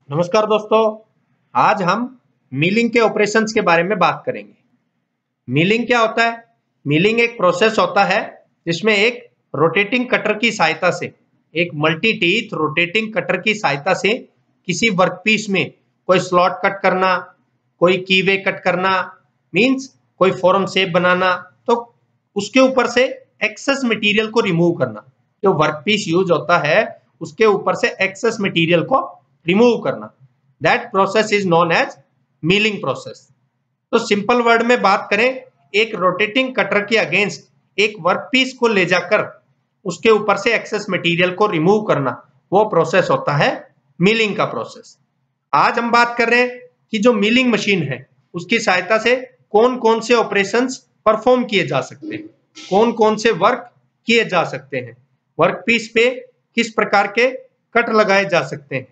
नमस्कार दोस्तों, आज हम मिलिंग के ऑपरेशंस के बारे में बात करेंगे। मिलिंग क्या होता है? मिलिंग एक प्रोसेस होता है जिसमें एक रोटेटिंग कटर की सहायता से, एक मल्टी टीथ रोटेटिंग कटर की सहायता से किसी वर्कपीस में कोई स्लॉट कट करना, कोई कीवे कट करना, मींस कोई फॉर्म शेप बनाना, तो उसके ऊपर से एक्सेस मटेरियल को रिमूव करना। जो वर्कपीस यूज होता है उसके ऊपर से एक्सेस मटेरियल को रिमूव करना, that process is known as milling process. तो सिंपल वर्ड में बात करें, एक रोटेटिंग कटर के अगेंस्ट एक वर्कपीस को ले जाकर उसके ऊपर से एक्सेस मटेरियल को रिमूव करना, वो प्रोसेस होता है मिलिंग का प्रोसेस। आज हम बात कर रहे हैं कि जो मिलिंग मशीन है उसकी सहायता से कौन कौन से ऑपरेशंस परफॉर्म किए जा सकते हैं, कौन कौन से वर्क किए जा सकते हैं, वर्कपीस पे किस प्रकार के कट लगाए जा सकते हैं।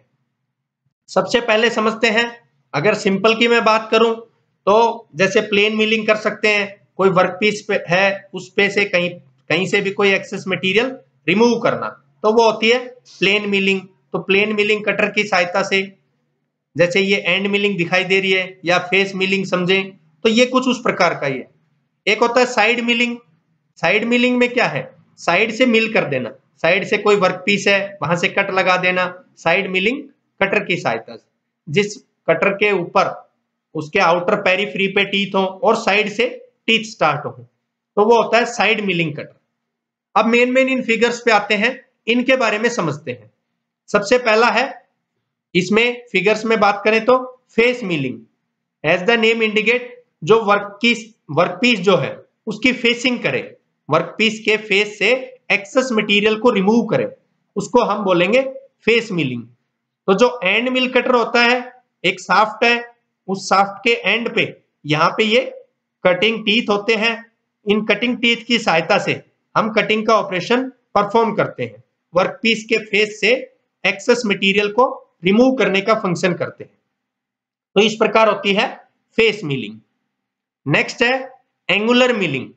सबसे पहले समझते हैं, अगर सिंपल की मैं बात करूं तो जैसे प्लेन मिलिंग कर सकते हैं, कोई वर्कपीस पे है उस पे से कहीं से भी कोई एक्सेस मटेरियल रिमूव करना, तो वो होती है प्लेन मिलिंग। तो प्लेन मिलिंग कटर की सहायता से, जैसे ये एंड मिलिंग दिखाई दे रही है या फेस मिलिंग समझें, तो ये कुछ उस प्रकार का ही है। एक होता है साइड मिलिंग। साइड मिलिंग में क्या है? साइड से मिल कर देना, साइड से कोई वर्कपीस है वहां से कट लगा देना, साइड मिलिंग कटर की सहायता से। जिस कटर के ऊपर उसके आउटर पेरीफ्री पे टीथ हो और साइड से टीथ स्टार्ट हो, तो वो होता है साइड मिलिंग कटर। अब मेन इन फिगर्स पे आते हैं, इनके बारे में समझते हैं। सबसे पहला है, इसमें फिगर्स में बात करें तो face milling. As the name indicate, जो वर्कपीस जो है उसकी फेसिंग करे, वर्कपीस के फेस से एक्सेस मटेरियल को रिमूव करे, उसको हम बोलेंगे फेस मिलिंग। तो जो एंड मिल कटर होता है, एक शाफ्ट है, उस शाफ्ट के एंड पे यहाँ पे ये कटिंग टीथ होते हैं। इन कटिंग टीथ की सहायता से हम कटिंग का ऑपरेशन परफॉर्म करते हैं, वर्कपीस के फेस से एक्सेस मटेरियल को रिमूव करने का फंक्शन करते हैं। तो इस प्रकार होती है फेस मिलिंग। नेक्स्ट है angular milling.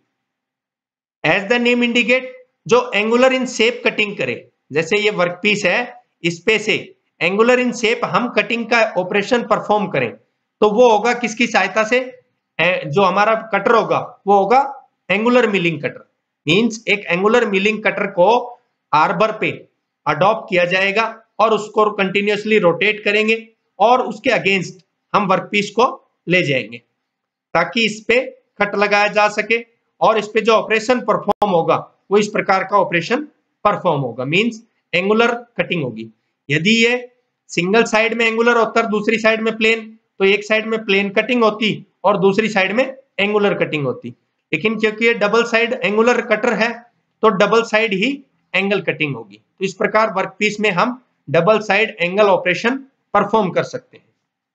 As the name indicate, जो एंगुलर इन शेप कटिंग करे, जैसे ये वर्कपीस है, इस पे से एंगुलर इन शेप हम कटिंग का ऑपरेशन परफॉर्म करें, तो वो होगा किसकी सहायता से? जो हमारा कटर होगा वो होगा एंगुलर मिलिंग कटर। मींस एक एंगुलर मिलिंग कटर को आर्बर पे अडॉप्ट किया जाएगा और उसको कंटिन्यूअसली रोटेट करेंगे और उसके अगेंस्ट हम वर्कपीस को ले जाएंगे ताकि इस पे कट लगाया जा सके और इस पे जो ऑपरेशन परफॉर्म होगा वो इस प्रकार का ऑपरेशन परफॉर्म होगा, मींस एंगुलर कटिंग होगी। यदि ये सिंगल साइड में एंगुलर होता है, दूसरी साइड में प्लेन, तो एक साइड में प्लेन कटिंग होती और दूसरी साइड में एंगुलर कटिंग होती। लेकिन क्योंकि ये डबल साइड एंगुलर कटर है तो डबल साइड ही एंगल कटिंग होगी। तो इस प्रकार वर्कपीस में हम double side angle operation perform कर सकते हैं।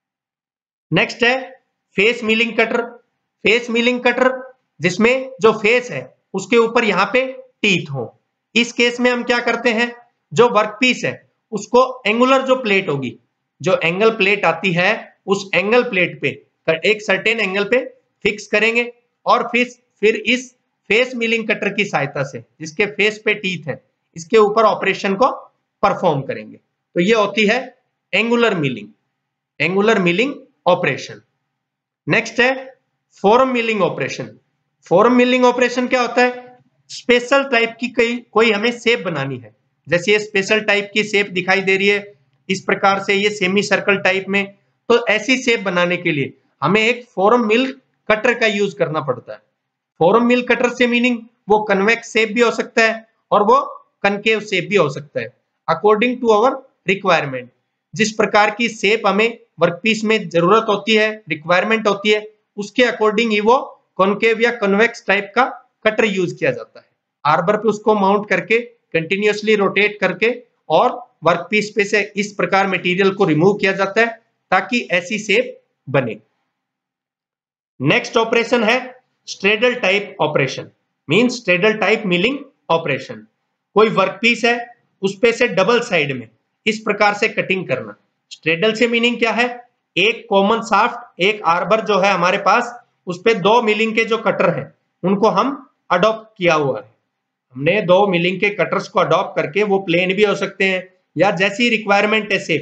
नेक्स्ट है face milling cutter. Face milling cutter जिसमें जो फेस है उसके ऊपर यहाँ पे टीथ हो। इस केस में हम क्या करते हैं, जो वर्कपीस है उसको एंगुलर जो प्लेट होगी, जो एंगल प्लेट आती है, उस एंगल प्लेट पे एक सर्टेन एंगल पे फिक्स करेंगे और फिर इस फेस मिलिंग कटर की सहायता से, जिसके फेस पे टीथ है, इसके ऊपर ऑपरेशन को परफॉर्म करेंगे। तो ये होती है angular milling, angular milling operation. Next है form milling operation. Form milling operation क्या होता है? स्पेशल टाइप की कोई हमें शेप बनानी है, जैसे ये स्पेशल टाइप की शेप दिखाई दे रही है इस प्रकार से, ये सेमी सर्कल टाइप में। तो ऐसी शेप बनाने के लिए हमें एक फॉर्म मिल कटर का यूज करना पड़ता है। फॉर्म मिल कटर से मीनिंग वो कन्वेक्स शेप भी हो सकता है और वो कनकेव शेप भी हो सकता है, अकॉर्डिंग टू अवर रिक्वायरमेंट। जिस प्रकार की शेप हमें वर्कपीस में जरूरत होती है, रिक्वायरमेंट होती है, उसके अकॉर्डिंग ही वो कॉनकेव या कन्वेक्स टाइप का कटर यूज किया जाता है। आर्बर पे उसको माउंट करके कंटिन्यूअसली रोटेट करके और वर्कपीस पे से इस प्रकार मटेरियल को रिमूव किया जाता है ताकि ऐसी शेप बने। नेक्स्ट ऑपरेशन है straddle type operation, means straddle type milling operation. कोई वर्कपीस है उस पे से डबल साइड में इस प्रकार से कटिंग करना। स्ट्रेडल से मीनिंग क्या है? एक कॉमन शाफ्ट, एक आर्बर जो है हमारे पास, उस पे दो मिलिंग के जो कटर हैं उनको हम अडॉप्ट किया हुआ है। हमने दो मिलिंग के कटर्स को अडॉप्ट करके, वो प्लेन भी हो सकते हैं या जैसी रिक्वायरमेंट है शेप,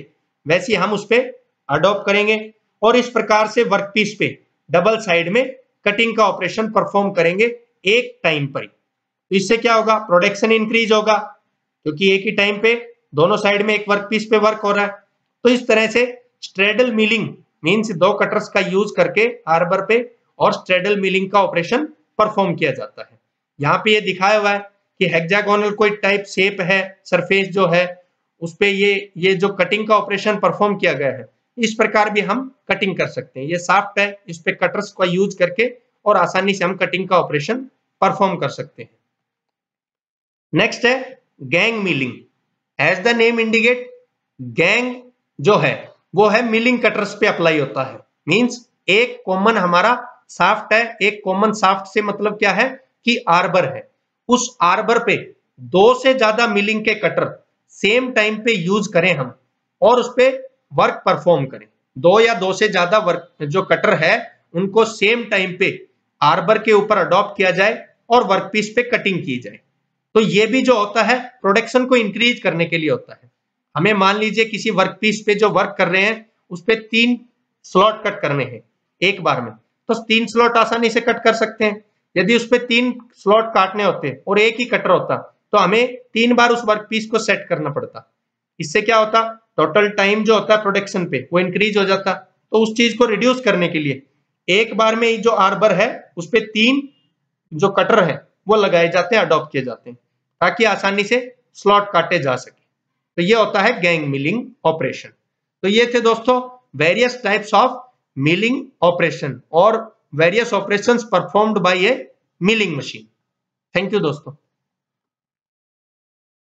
वैसी हम उस पर अडॉप्ट करेंगे और इस प्रकार से वर्कपीस पे डबल साइड में कटिंग का ऑपरेशन परफॉर्म करेंगे एक टाइम पर। तो इससे क्या होगा, प्रोडक्शन इंक्रीज होगा क्योंकि एक ही टाइम पे दोनों साइड में एक वर्कपीस पे वर्क हो रहा है। तो इस तरह से स्ट्रेडल मिलिंग मींस दो कटर्स का यूज करके आर्बर पे और स्ट्रेडल मिलिंग का ऑपरेशन परफॉर्म किया जाता है। यहाँ पे ये दिखाया हुआ है कि हेक्सागोनल कोई टाइप शेप है, सरफेस जो है उस पे ये जो कटिंग का ऑपरेशन परफॉर्म किया गया है, इस प्रकार भी हम कटिंग कर सकते हैं। ये साफ्ट है, इस पे कटर्स का यूज करके और आसानी से हम कटिंग का ऑपरेशन परफॉर्म कर सकते हैं। नेक्स्ट है gang milling. As the name indicate, gang जो है वो है मिलिंग कटर्स पे अप्लाई होता है। मींस एक कॉमन हमारा शाफ्ट है, एक कॉमन शाफ्ट से मतलब क्या है कि आर्बर है, उस आर्बर पे दो से ज्यादा मिलिंग के कटर सेम टाइम पे यूज करें हम और उस पे वर्क परफॉर्म करें। दो या दो से ज्यादा वर्क जो कटर है उनको सेम टाइम पे आर्बर के ऊपर अडॉप्ट किया जाए और वर्कपीस पे कटिंग की जाए। तो ये भी जो होता है प्रोडक्शन को इंक्रीज करने के लिए होता है। हमें मान लीजिए किसी वर्कपीस पे जो वर्क कर रहे हैं उस पे 3 स्लॉट कट करने हैं एक बार में, तो 3 स्लॉट आसानी से कट कर सकते हैं। यदि उस पे 3 स्लॉट काटने होते और एक ही कटर होता तो हमें 3 बार उस वर्कपीस को सेट करना पड़ता। इससे क्या होता, टोटल टाइम जो होता है प्रोडक्शन पे वो इंक्रीज हो जाता। तो उस चीज को रिड्यूस करने के लिए एक बार में जो आर्बर है उस पे 3 जो कटर है वो लगाए जाते हैं, अडॉप्ट किए जाते हैं ताकि आसानी से स्लॉट काटे जा सके। तो ये होता है गैंग मिलिंग ऑपरेशन। तो ये थे दोस्तों various types of milling operation और various operations performed by a milling machine. Thank you दोस्तों।